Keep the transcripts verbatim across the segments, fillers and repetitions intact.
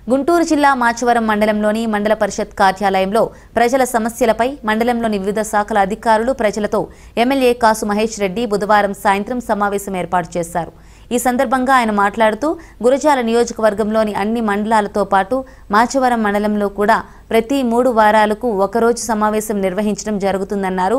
గుంటూరు జిల్లా మాచవరం మండలంలోని మండల పరిషత్ కార్యాలయంలో ప్రజల సమస్యలపై మండలంలోని వివిధ శాఖల అధికారులు ప్రజలతో ఎమ్మెల్యే కాసు మహేష్ రెడ్డి బుధవారం సాయంత్రం సమావేశం ఏర్పాటు చేశారు. ఈ సందర్భంగా ఆయన మాట్లాడుతూ గురజాల నియోజకవర్గంలోని అన్ని మండలాలతో పాటు మాచవరం మండలంలో కూడా ప్రతి మూడు వారాలకు ఒకరోజు సమావేశం నిర్వహించడం జరుగుతుందన్నారు.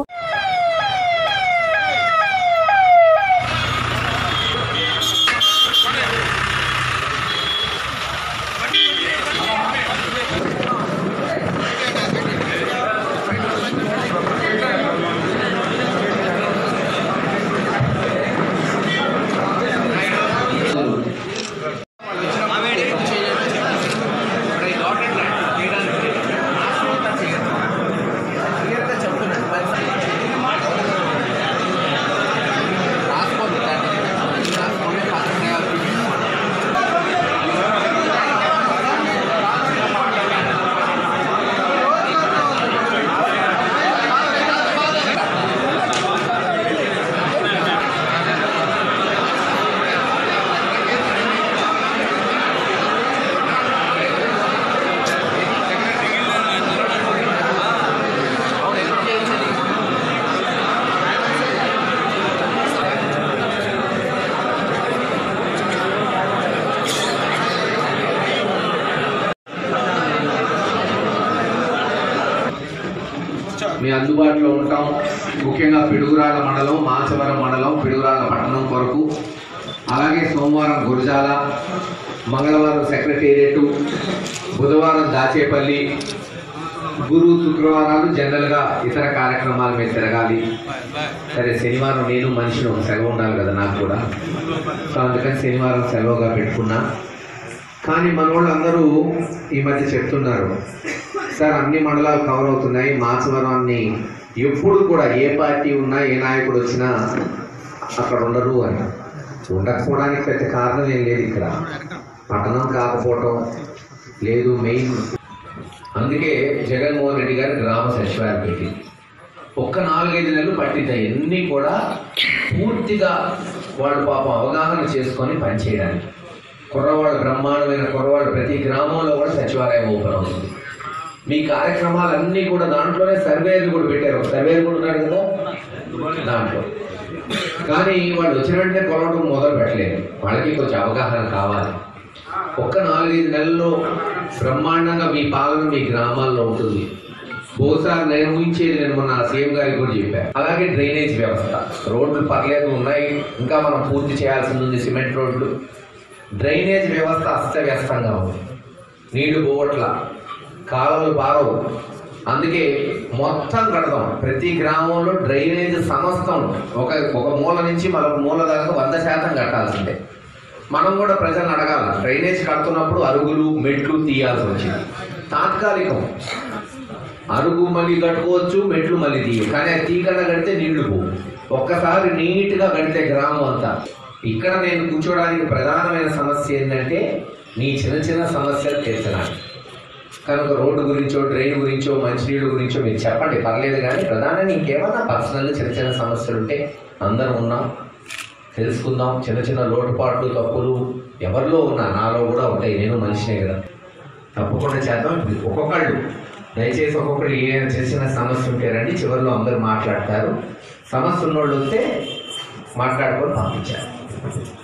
మీ అందుబాటులో ఉంటాం. ముఖ్యంగా పిడుగురాళ్ళ మండలం, మాచవరం మండలం, పిడుగురాళ్ళ పట్టణం కొరకు, అలాగే సోమవారం గురజాల, మంగళవారం సెక్రటేరియట్, బుధవారం దాచేపల్లి, గురు శుక్రవారాలు జనరల్గా ఇతర కార్యక్రమాల మీద తిరగాలి. సరే, శనివారం నేను మనిషిని ఒక సెలవు ఉండాలి కదా నాకు కూడా, సో అందుకని శనివారం సెలవుగా పెట్టుకున్నా. కానీ మన వాళ్ళందరూ ఈ మధ్య చెప్తున్నారు, సార్ అన్ని మండలాలు కవర్ అవుతున్నాయి, మాచవరాన్ని ఎప్పుడు కూడా ఏ పార్టీ ఉన్నా ఏ నాయకుడు వచ్చినా అక్కడ ఉండరు అని. ఉండకపోవడానికి పెద్ద కారణం ఏం లేదు, ఇక్కడ పట్టణం కాకపోవటం లేదు మెయిన్. అందుకే జగన్మోహన్ రెడ్డి గారు గ్రామ సచివాలయం పెట్టి ఒక్క నాలుగైదు నెలలు పట్టింది అన్నీ కూడా పూర్తిగా వాళ్ళు పాపం అవగాహన చేసుకొని పనిచేయడానికి. కుర్రవాళ్ళు, బ్రహ్మాండమైన కుర్రవాళ్ళు ప్రతి గ్రామంలో కూడా సచివాలయం ఓపెన్ అవుతుంది. మీ కార్యక్రమాలన్నీ కూడా దాంట్లోనే సర్వేలు కూడా పెట్టారు. సర్వేలు కూడా ఉన్నాడు కదా దాంట్లో. కానీ వాళ్ళు వచ్చిన వెంటనే కొలవడం మొదలు పెట్టలేదు, వాళ్ళకి కొంచెం అవగాహన కావాలి. ఒక్క నాలుగైదు నెలల్లో బ్రహ్మాండంగా మీ పాలన మీ గ్రామాల్లో ఉంటుంది. బహుశా నేను ఊహించేది నేను మొన్న సీఎం గారికి కూడా చెప్పాను. అలాగే డ్రైనేజ్ వ్యవస్థ, రోడ్లు పర్లేదు ఉన్నాయి, ఇంకా మనం పూర్తి చేయాల్సింది ఉంది. సిమెంట్ రోడ్లు, డ్రైనేజ్ వ్యవస్థ అస్తవ్యస్తంగా ఉంది, నీళ్లు పోవట్ల, కాలువలు పారవు. అందుకే మొత్తం కడతాం. ప్రతి గ్రామంలో డ్రైనేజ్ సమస్తం ఒక ఒక మూల నుంచి మరొక మూల దాకా వంద శాతం కట్టాల్సిందే. మనం కూడా ప్రజలను అడగాలి. డ్రైనేజ్ కడుతున్నప్పుడు అరుగులు మెట్లు తీయాల్సి వచ్చింది, తాత్కాలికం. అరుగు మళ్ళీ కట్టుకోవచ్చు, మెట్లు మళ్ళీ తీయవు. కానీ అది తీయకుండా కడితే నీళ్లు పోవు. ఒక్కసారి నీట్గా కడితే గ్రామం అంతా. ఇక్కడ నేను కూర్చోడానికి ప్రధానమైన సమస్య ఏంటంటే నీ చిన్న చిన్న సమస్యలు తీర్చడానికి. కనుక రోడ్డు గురించో, డ్రైన్ గురించో, మంచినీళ్ళు గురించో మీరు చెప్పండి, పర్లేదు. కానీ ప్రధానంగా ఇంకేమన్నా పర్సనల్ చిన్న చిన్న సమస్యలు ఉంటే అందరం ఉన్నాం, తెలుసుకుందాం. చిన్న చిన్న లోటుపాట్లు, తప్పులు ఎవరిలో ఉన్నా నాలో కూడా ఉంటాయి, నేను మనిషినే కదా, తప్పకుండా చేద్దాం. ఒక్కొక్కళ్ళు దయచేసి ఒక్కొక్కరు ఏ చిన్న చిన్న సమస్య ఉంటే రండి, చివరిలో అందరూ మాట్లాడతారు. సమస్య ఉన్నోళ్ళు వస్తే మాట్లాడుకొని పంపించారు.